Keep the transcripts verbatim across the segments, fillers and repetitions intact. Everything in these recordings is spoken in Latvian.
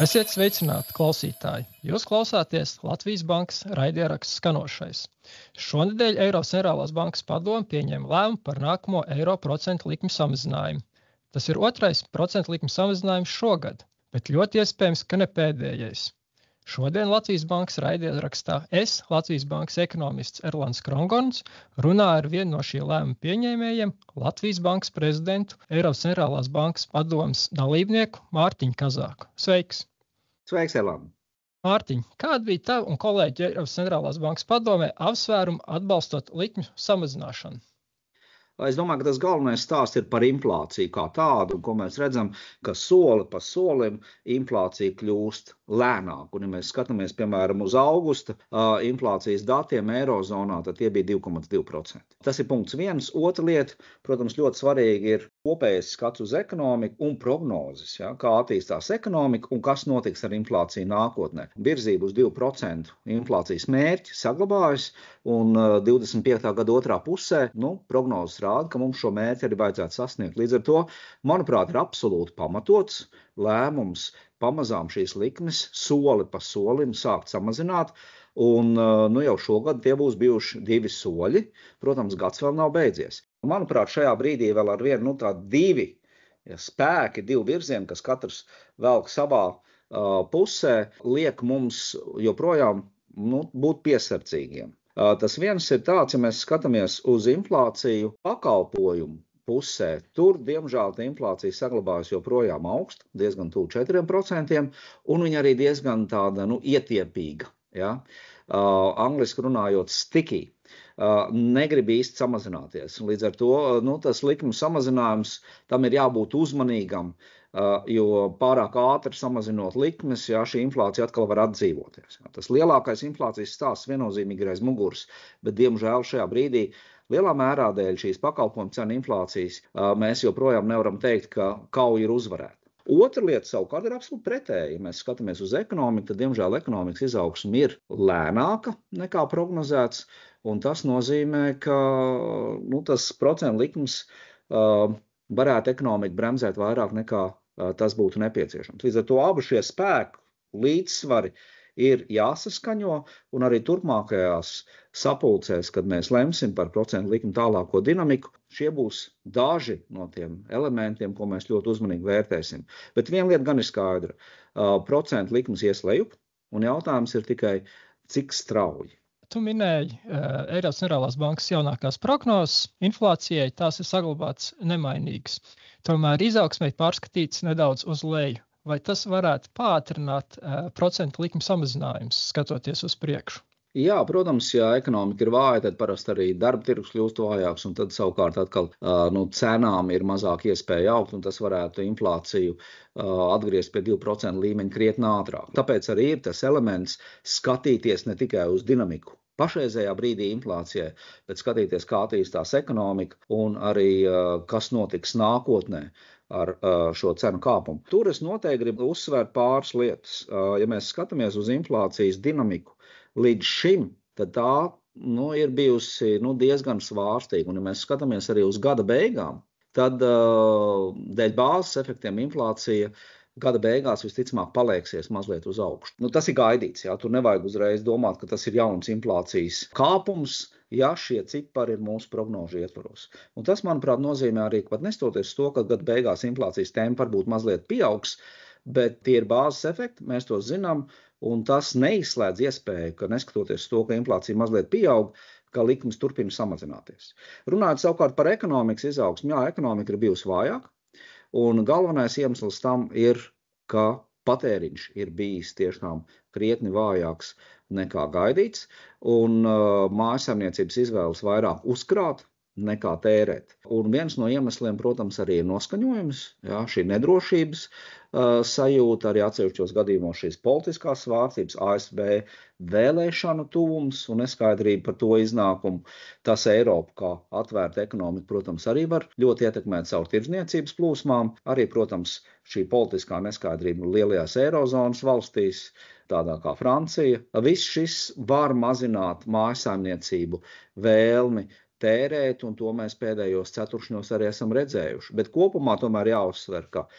Esiet sveicināti, klausītāji! Jūs klausāties Latvijas Bankas raidieraksts Skanošais. Šonedēļ Eiropas Centrālās bankas padome pieņēma lēmumu par nākamo eiro procentu likmi samazinājumu. Tas ir otrais procentu likmi samazinājums šogad, bet ļoti iespējams, ka ne pēdējais. Šodien Latvijas Bankas raidierakstā es, Latvijas Bankas ekonomists Erlands Krongorns, runāju ar vienu no šī lēmuma pieņēmējiem, Latvijas Bankas prezidentu, Eiropas Centrālās bankas padomes dalībnieku Mārtiņu Kazāku. Sveiks! Sveiks, Erland! Mārtiņ, kāda bija tava un kolēģi Eiropas Centrālās bankas padomē apsvērumi atbalstot likmju samazināšanu? Es domāju, ka tas galvenais stāsts ir par inflāciju kā tādu, ko mēs redzam, ka soli pa solim inflācija kļūst lēnāk. Un, ja mēs skatāmies, piemēram, uz augusta uh, inflācijas datiem Eirozonā, tad tie bija divi komats divi procenti. Tas ir punkts viens. Otra lieta, protams, ļoti svarīgi ir kopējais skats uz ekonomiku un prognozes, ja, kā attīstās ekonomika un kas notiks ar inflāciju nākotnē. Virzība uz divu procentu inflācijas mērķi saglabājas, un uh, divdesmit piektā gada otrā pusē, nu, prognozes rāda, ka mums šo mērķi arī vajadzētu sasniegt. Līdz ar to, manuprāt, ir absolūti pamatots lēmums pamazām šīs likmes soli pa solim sākt samazināt, un nu, jau šogad tie būs bijuši divi soļi. Protams, gads vēl nav beidzies. Manuprāt, šajā brīdī vēl ar vienu nu, tādi divi ja, spēki, divi virzieni, kas katrs velk savā uh, pusē, liek mums joprojām nu, būt piesardzīgiem. Uh, tas viens ir tāds, ja mēs skatāmies uz inflāciju pakalpojumu pusē, tur, diemžēl, tā inflācija saglabājas joprojām augsta, diezgan tuvu četriem procentiem, un viņa arī diezgan tāda, nu, ietiepīga, ja? Uh, angliski runājot sticky, uh, negrib īsti samazināties. Līdz ar to, nu, tas likuma samazinājums, tam ir jābūt uzmanīgam, uh, jo pārāk ātri samazinot likmes, ja, šī inflācija atkal var atdzīvoties. Ja? Tas lielākais inflācijas stāsts viennozīmīgi ir aiz muguras, bet, diemžēl, šajā brīdī lielā mērā dēļ šīs pakalpojumu cenu inflācijas mēs joprojām nevaram teikt, ka kauja ir uzvarēta. Otra lieta savukārt ir absolūti pretēji. Ja mēs skatāmies uz ekonomiku, tad, diemžēl, ekonomikas izaugsme ir lēnāka nekā prognozēts, un tas nozīmē, ka nu, tas procentu likums uh, varētu ekonomiku bremzēt vairāk nekā uh, tas būtu nepieciešams. Līdz ar to abu šie spēku līdzsvari ir jāsaskaņo, un arī turpmākajās sapulcēs, kad mēs lemsim par procentu likumu tālāko dinamiku, šie būs daži no tiem elementiem, ko mēs ļoti uzmanīgi vērtēsim. Bet viena lieta gan ir skaidra. Uh, procentu likums ies lejup, un jautājums ir tikai, cik strauji. Tu minēji uh, Eiropas Centrālās bankas jaunākās prognozes, inflācijai tās ir saglabātas nemainīgas. Tomēr izaugsmei pārskatīts nedaudz uz leju. Vai tas varētu pātrināt uh, procentu likuma samazinājums, skatoties uz priekšu? Jā, protams, ja ekonomika ir vāja, tad parasti arī darba tirgus kļūst vājāks, un tad savukārt atkal uh, nu, cenām ir mazāk iespēja augt, un tas varētu inflāciju uh, atgriezt pie divu procentu līmeņa krietni ātrāk. Tāpēc arī ir tas elements skatīties ne tikai uz dinamiku pašreizējā brīdī inflācijai, bet skatīties, kā attīstās ekonomika un arī uh, kas notiks nākotnē ar uh, šo cenu kāpumu. Tur es noteikti gribu uzsvērt pāris lietas. Uh, ja mēs skatāmies uz inflācijas dinamiku līdz šim, tad tā nu, ir bijusi nu, diezgan svārstīga. Un ja mēs skatāmies arī uz gada beigām, tad uh, dēļ bāzes efektiem inflācija gada beigās visticamāk palieksies mazliet uz augšu. Nu, tas ir gaidīts, jā, tur nevajag uzreiz domāt, ka tas ir jauns inflācijas kāpums, ja šie cipari ir mūsu prognožu ietvaros. Un tas, manuprāt, nozīmē arī, ka pat nestoties to, ka gada beigās inflācijas tempa varbūt mazliet pieaugs, bet tie ir bāzes efekti, mēs to zinām, un tas neizslēdz iespēju, ka neskatoties to, ka inflācija mazliet pieaug, ka likmes turpina samazināties. Runājot savukārt par ekonomikas izaugsmu, jā, ekonomika ir bijusi vājāka. Un galvenais iemesls tam ir, ka patēriņš ir bijis tiešām krietni vājāks nekā gaidīts, un uh, mājsaimniecības izvēles vairāk uzkrāt nekā tērēt. Un viens no iemesliem, protams, arī ir noskaņojums, jā, šī nedrošības uh, sajūta, arī atsevišķos gadījumos šīs politiskās svārstības, A S V vēlēšanu tuvums un neskaidrība par to iznākumu. Tas Eiropu kā atvērta ekonomika, protams, arī var ļoti ietekmēt savu tirdzniecības plūsmām. Arī, protams, šī politiskā neskaidrība lielajās Eirozonas valstīs, tādā kā Francija. Viss šis var mazināt mājsaimniecību vēlmi tērēt, un to mēs pēdējos ceturkšņos arī esam redzējuši. Bet kopumā tomēr jāuzsver, ka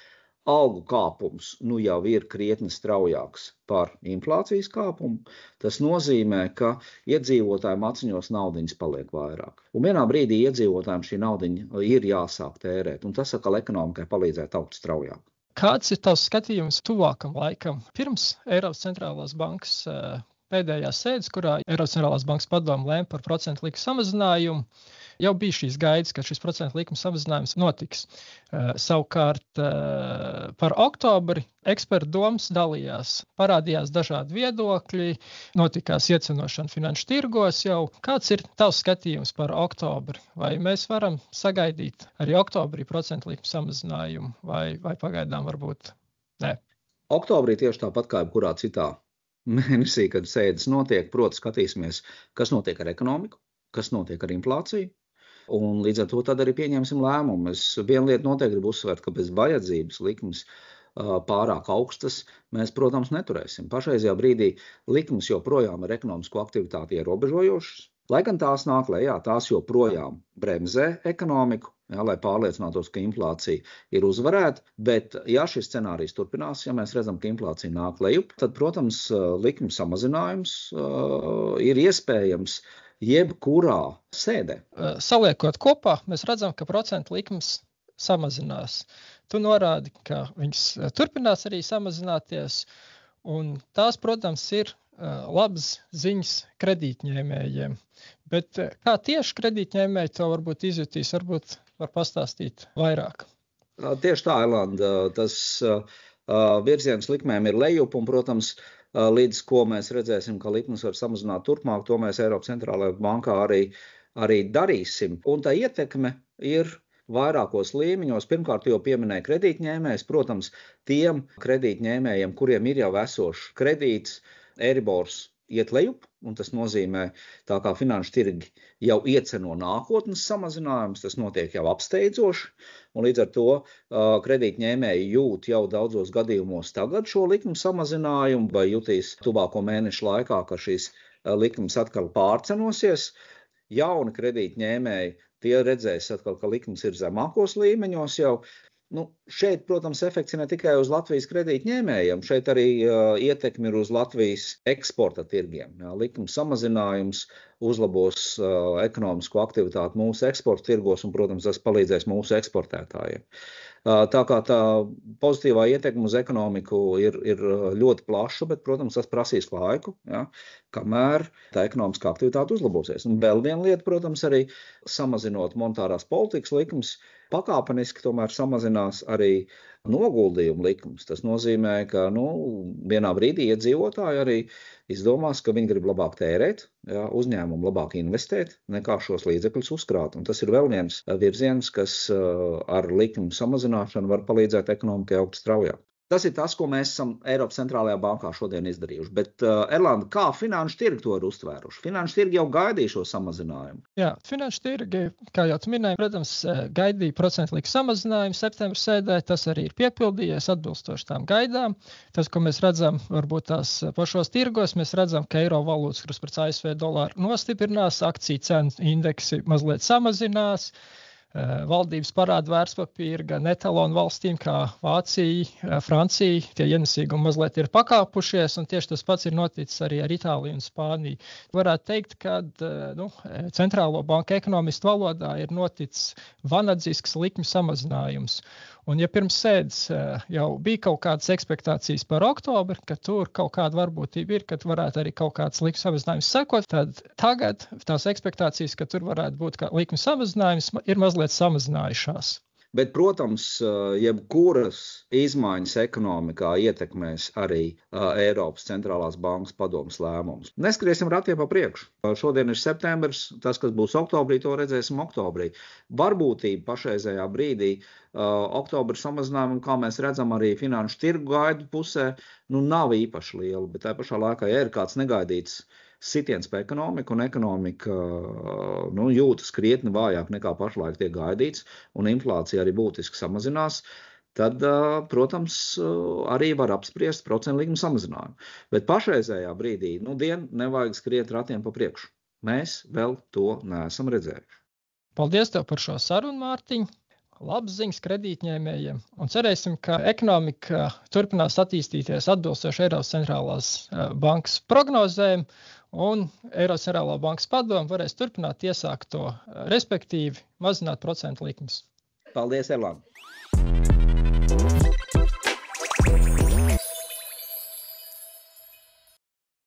algu kāpums nu jau ir krietni straujāks par inflācijas kāpumu, tas nozīmē, ka iedzīvotājiem aciņos naudiņas paliek vairāk. Un vienā brīdī iedzīvotājiem šī naudiņa ir jāsāk tērēt, un tas atkal ekonomikai palīdzēt augt straujāk. Kāds ir tavs skatījums tuvākam laikam? Pirms Eiropas centrālās bankas pēdējās sēdes, kurā Eiropas centrālās bankas padome lēma par procentu likuma samazinājumu, jau bija šīs gaidas, ka šis procentu likuma samazinājums notiks. Uh, savukārt uh, par oktobri ekspertu domas dalījās. Parādījās dažādi viedokļi, notikās iecenošana finanšu tirgos jau. Kāds ir tavs skatījums par oktobri? Vai mēs varam sagaidīt arī oktobrī procentu likuma samazinājumu, vai, vai pagaidām varbūt nē? Oktobrī tieši tāpat kā jebkurā citā mēnesī, kad sēdes notiek, proti skatīsimies, kas notiek ar ekonomiku, kas notiek ar inflāciju. Un līdz ar to tad arī pieņemsim lēmumu. Es vienu lietu noteikti gribu uzsvērt, ka bez vajadzības likmes pārāk augstas mēs, protams, neturēsim. Pašreizajā brīdī likmes joprojām ir ekonomisko aktivitāti ierobežojošas, lai gan tās nāk lejā, tās joprojām bremzē ekonomiku, jā, lai pārliecinātos, ka inflācija ir uzvarēta, bet ja šis scenārijs turpinās, ja mēs redzam, ka inflācija nāk lejup, tad, protams, likmes samazinājums uh, ir iespējams jebkurā sēdē. Saliekot kopā, mēs redzam, ka procentu likmes samazinās. Tu norādi, ka viņas turpinās arī samazināties, un tās, protams, ir labas ziņas kredītņēmējiem. Bet kā tieši kredītņēmēji to varbūt izjutīs, varbūt var pastāstīt vairāk? Tieši tā, Elanda, tas virziens likmēm ir lejup, un, protams, līdz ko mēs redzēsim, ka likmes var samazināt turpmāk, to mēs Eiropas centrālajā bankā arī, arī darīsim. Un tā ietekme ir vairākos līmeņos. Pirmkārt, jau pieminēja kredītņēmējs, protams, tiem kredītņēmējiem, kuriem ir jau esošs kredīts, Eiribors iet lejup, un tas nozīmē, tā kā finanšu tirgi jau ieceno nākotnes samazinājumus, tas notiek jau apsteidzoši, un līdz ar to uh, kredītņēmēji jūt jau daudzos gadījumos tagad šo likmu samazinājumu, vai jutīs tuvāko mēnešu laikā, ka šīs uh, likmes atkal pārcenosies. Jauni kredītņēmēji, tie redzēs atkal, ka likmes ir zemākos līmeņos jau. Nu, šeit, protams, efekts ir ne tikai uz Latvijas kredītņēmējiem, šeit arī uh, ietekmi ir uz Latvijas eksporta tirgiem. Jā, likuma samazinājums uzlabos uh, ekonomisko aktivitāti mūsu eksporta tirgos un, protams, tas palīdzēs mūsu eksportētājiem. Uh, tā kā tā pozitīvā ietekme uz ekonomiku ir, ir ļoti plaša, bet, protams, tas prasīs laiku, jā, kamēr tā ekonomiskā aktivitāte uzlabosies. Un vēl viena lieta, protams, arī samazinot monetārās politikas likmes, pakāpeniski tomēr samazinās arī noguldījumu likums. Tas nozīmē, ka nu, vienā brīdī iedzīvotāji arī izdomās, ka viņi grib labāk tērēt, jā, uzņēmumu labāk investēt, nekā šos līdzekļus uzkrāt. Un tas ir vēl viens virziens, kas ar likumu samazināšanu var palīdzēt ekonomikai augt straujāk. Tas ir tas, ko mēs esam Eiropas centrālajā bankā šodien izdarījuši. Bet, uh, Erlanda, kā finanšu tirgi to ir uztvēruši? Finanšu tirgi jau gaidīja šo samazinājumu. Jā, finanšu tirgi, kā jau tu minēji, protams, gaidīja procentu likuma samazinājumu septembra sēdē. Tas arī ir piepildījies atbilstoši tām gaidām. Tas, ko mēs redzam, varbūt tās pašos tirgos, mēs redzam, ka eiro valūtas kurs pret A S V dolāru nostiprinās, akciju cenu indeksi mazliet samazinās. Valdības parāda vērtspapīri gan etalonu valstīm kā Vācija, Francija, tie ienesīgumi mazliet ir pakāpušies, un tieši tas pats ir noticis arī ar Itāliju un Spāniju. Varētu teikt, ka nu, centrālo banku ekonomistu valodā ir noticis vanadzisks likmi samazinājums. Un ja pirms sēdes jau bija kaut kādas ekspektācijas par oktobri, ka tur kaut kāda varbūtība ir, ka varētu arī kaut kāds likuma samazinājums sekot, tad tagad tās ekspektācijas, ka tur varētu būt likuma samazinājums, ir mazliet samazinājušās. Bet, protams, jebkuras izmaiņas ekonomikā ietekmēs arī Eiropas centrālās bankas padomes lēmumus. Neskriesim ratiem pa priekšu. Šodien ir septembris, tas, kas būs oktobrī, to redzēsim oktobrī. Varbūtība pašreizējā brīdī oktobra samazinājumu, kā mēs redzam arī finanšu tirgu gaidu pusē, nu nav īpaši liela, bet tā pašā laikā, ja ir kāds negaidīts sitiens pa ekonomiku, un ekonomika nu, jūtas krietni vājāk nekā pašlaik tiek gaidīts, un inflācija arī būtiski samazinās, tad, protams, arī var apspriest procentu likuma samazinājumu. Bet pašreizējā brīdī, nu, dien nevajag skriet ratiem pa priekšu. Mēs vēl to neesam redzējuši. Paldies tev par šo sarunu, Mārtiņ. labas ziņas kredītņēmējiem un cerēsim, ka ekonomika turpinās attīstīties atbilstoši Eiropas centrālās bankas prognozēm un Eiropas centrālā bankas padome varēs turpināt iesākt to, respektīvi mazināt procentu likmes. Paldies, Erlāna!